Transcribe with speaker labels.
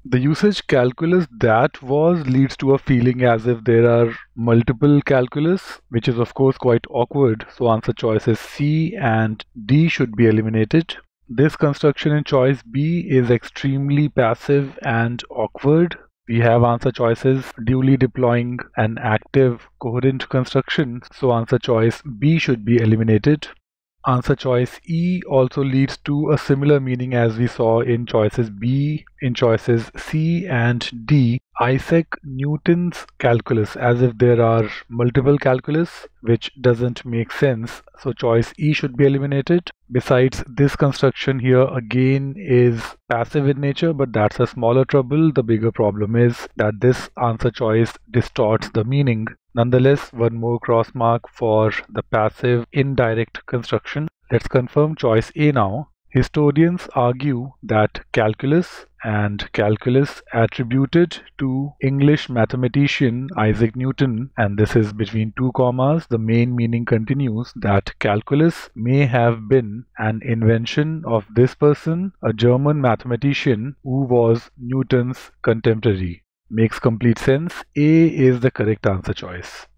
Speaker 1: The usage calculus that was leads to a feeling as if there are multiple calculus, which is of course quite awkward. So answer choices C and D should be eliminated. This construction in choice B is extremely passive and awkward. We have answer choices duly deploying an active coherent construction, so answer choice B should be eliminated. Answer choice E also leads to a similar meaning as we saw in choices B, in choices C and D. Isaac Newton's calculus, as if there are multiple calculus, which doesn't make sense. So choice E should be eliminated. Besides, this construction here again is passive in nature, but that's a smaller trouble. The bigger problem is that this answer choice distorts the meaning. Nonetheless, one more cross mark for the passive indirect construction. Let's confirm choice A now. Historians argue that calculus and calculus attributed to English mathematician Isaac Newton, and this is between two commas, the main meaning continues that calculus may have been an invention of this person, a German mathematician who was Newton's contemporary. Makes complete sense. A is the correct answer choice.